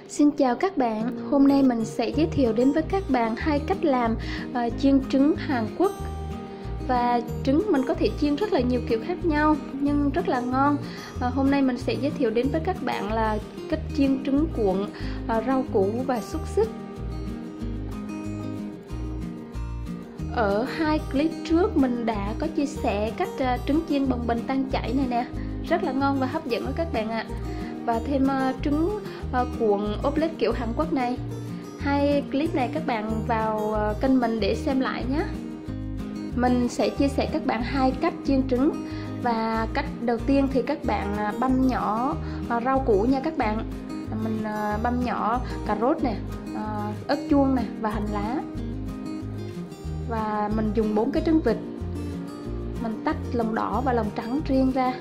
Xin chào các bạn, hôm nay mình sẽ giới thiệu đến với các bạn hai cách làm chiên trứng Hàn Quốc. Và trứng mình có thể chiên rất là nhiều kiểu khác nhau nhưng rất là ngon. Hôm nay mình sẽ giới thiệu đến với các bạn là cách chiên trứng cuộn rau củ và xúc xích. Ở hai clip trước mình đã có chia sẻ cách trứng chiên bằng bình tan chảy này nè, rất là ngon và hấp dẫn với các bạn ạ. Và thêm trứng cuộn omelette kiểu Hàn Quốc này. Hai clip này các bạn vào kênh mình để xem lại nhé. Mình sẽ chia sẻ các bạn hai cách chiên trứng. Và cách đầu tiên thì các bạn băm nhỏ rau củ nha các bạn. Mình băm nhỏ cà rốt nè, ớt chuông nè và hành lá. Và mình dùng 4 cái trứng vịt. Mình tách lòng đỏ và lòng trắng riêng ra.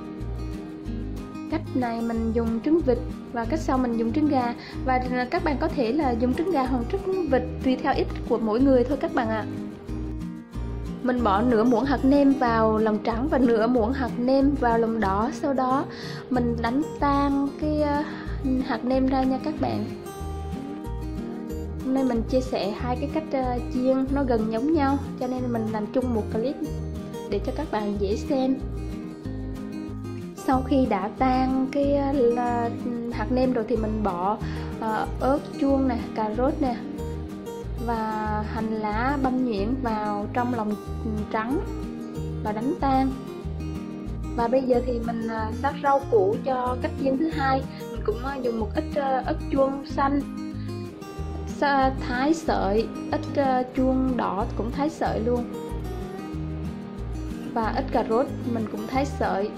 Cách này mình dùng trứng vịt và cách sau mình dùng trứng gà. Và các bạn có thể là dùng trứng gà hoặc trứng vịt tùy theo ít của mỗi người thôi các bạn ạ. Mình bỏ nửa muỗng hạt nêm vào lòng trắng và nửa muỗng hạt nêm vào lòng đỏ. Sau đó mình đánh tan cái hạt nêm ra nha các bạn. Hôm nay mình chia sẻ hai cái cách chiên nó gần giống nhau, cho nên mình làm chung một clip để cho các bạn dễ xem. Sau khi đã tan cái hạt nêm rồi thì mình bỏ ớt chuông nè, cà rốt nè và hành lá băm nhuyễn vào trong lòng trắng và đánh tan. Và bây giờ thì mình sắc rau củ cho cách chiên thứ hai. Mình cũng dùng một ít ớt chuông xanh thái sợi, ít chuông đỏ cũng thái sợi luôn, và ít cà rốt mình cũng thái sợi.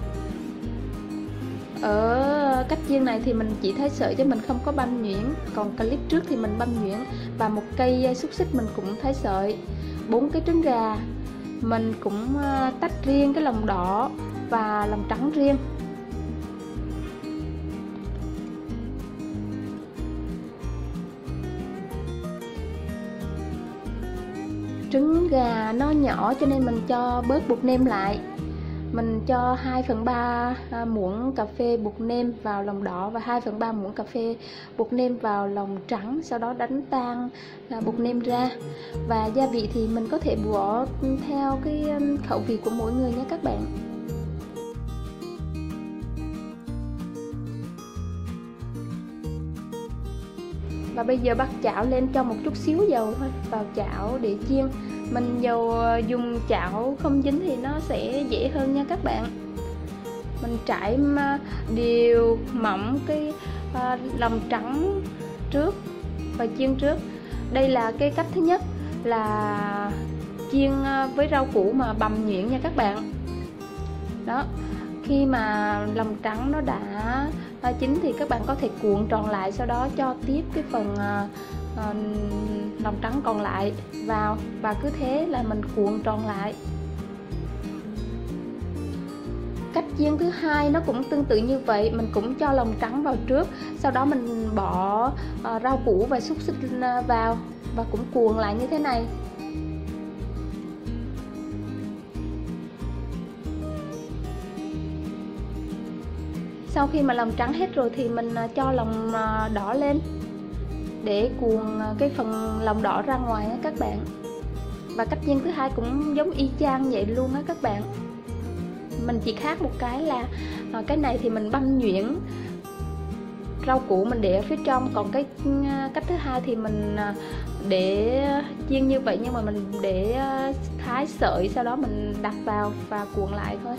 Ở cách chiên này thì mình chỉ thái sợi chứ mình không có băm nhuyễn, còn clip trước thì mình băm nhuyễn. Và một cây xúc xích mình cũng thái sợi. 4 cái trứng gà mình cũng tách riêng cái lòng đỏ và lòng trắng riêng. Trứng gà nó nhỏ cho nên mình cho bớt bột nêm lại. Mình cho 2/3 muỗng cà phê bột nêm vào lòng đỏ và 2/3 muỗng cà phê bột nêm vào lòng trắng. Sau đó đánh tan bột nêm ra. Và gia vị thì mình có thể bỏ theo cái khẩu vị của mỗi người nhé các bạn. Và bây giờ bắt chảo lên, cho một chút xíu dầu thôi vào chảo để chiên. Mình dùng chảo không dính thì nó sẽ dễ hơn nha các bạn. Mình trải đều mỏng cái lòng trắng trước và chiên trước. Đây là cái cách thứ nhất là chiên với rau củ mà bằm nhuyễn nha các bạn. Đó, khi mà lòng trắng nó đã chín thì các bạn có thể cuộn tròn lại, sau đó cho tiếp cái phần lòng trắng còn lại vào và cứ thế là mình cuộn tròn lại. Cách chiên thứ hai nó cũng tương tự như vậy, mình cũng cho lòng trắng vào trước, sau đó mình bỏ rau củ và xúc xích vào và cũng cuộn lại như thế này. Sau khi mà lòng trắng hết rồi thì mình cho lòng đỏ lên để cuộn cái phần lòng đỏ ra ngoài á các bạn. Và cách chiên thứ hai cũng giống y chang vậy luôn á các bạn. Mình chỉ khác một cái là cái này thì mình băm nhuyễn rau củ mình để ở phía trong, còn cái cách thứ hai thì mình để chiên như vậy nhưng mà mình để thái sợi, sau đó mình đặt vào và cuộn lại thôi.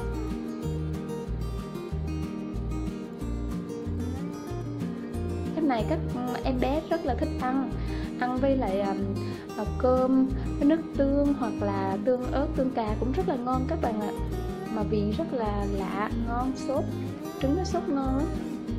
Này các em bé rất là thích ăn với lại cơm với nước tương hoặc là tương ớt, tương cà cũng rất là ngon các bạn ạ. Mà vị rất là lạ, ngon, sốt trứng nó sốt ngon lắm.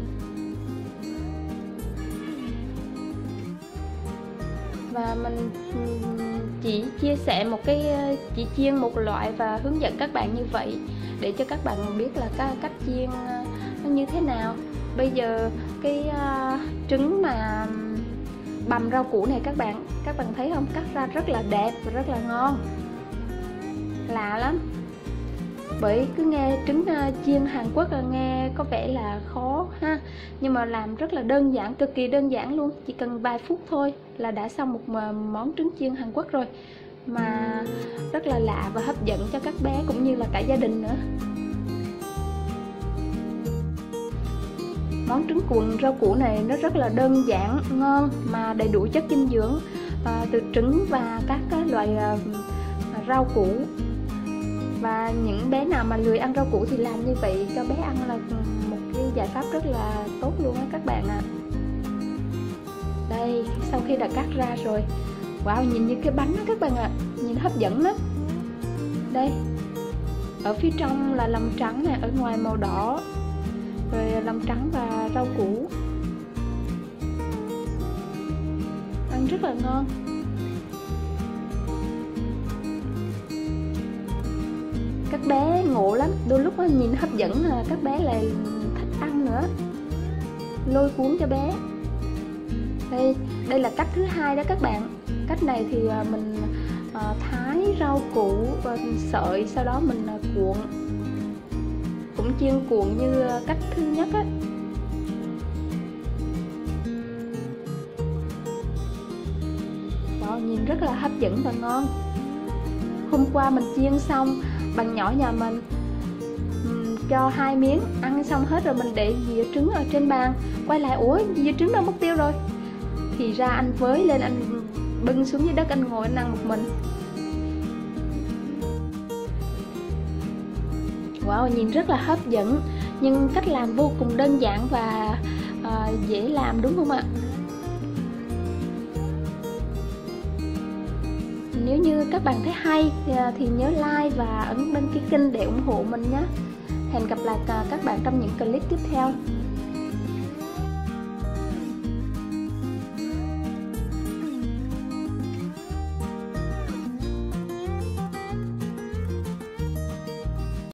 Và mình chỉ chia sẻ chỉ chiên một loại và hướng dẫn các bạn như vậy để cho các bạn biết là cách chiên nó như thế nào. Bây giờ cái trứng mà bằm rau củ này các bạn thấy không, cắt ra rất là đẹp và rất là ngon, lạ lắm. Bởi cứ nghe trứng chiên Hàn Quốc nghe có vẻ là khó ha, nhưng mà làm rất là đơn giản, cực kỳ đơn giản luôn, chỉ cần vài phút thôi là đã xong một món trứng chiên Hàn Quốc rồi, mà rất là lạ và hấp dẫn cho các bé cũng như là cả gia đình nữa. Món trứng cuộn rau củ này nó rất là đơn giản, ngon mà đầy đủ chất dinh dưỡng từ trứng và các loại rau củ. Và những bé nào mà lười ăn rau củ thì làm như vậy cho bé ăn là một cái giải pháp rất là tốt luôn á các bạn ạ. Đây, sau khi đã cắt ra rồi, wow, nhìn như cái bánh đó các bạn ạ, nhìn hấp dẫn lắm. Đây, ở phía trong là lòng trắng nè, ở ngoài màu đỏ, rồi lòng trắng và rau củ, ăn rất là ngon. Các bé ngộ lắm, đôi lúc nhìn hấp dẫn là các bé lại thích ăn nữa, lôi cuốn cho bé. Đây là cách thứ hai đó các bạn. Cách này thì mình thái rau củ và sợi, sau đó mình cuộn, cũng chiên cuộn như cách thứ nhất á. Đó, nhìn rất là hấp dẫn và ngon. Hôm qua mình chiên xong, bạn nhỏ nhà mình cho 2 miếng, ăn xong hết rồi mình để dĩa trứng ở trên bàn, quay lại ủa dĩa trứng đâu mất tiêu rồi, thì ra anh với lên, anh bưng xuống dưới đất, anh ngồi anh ăn một mình. Wow, nhìn rất là hấp dẫn, nhưng cách làm vô cùng đơn giản và dễ làm, đúng không ạ? Nếu như các bạn thấy hay thì nhớ like và ấn đăng ký kênh để ủng hộ mình nhé. Hẹn gặp lại các bạn trong những clip tiếp theo.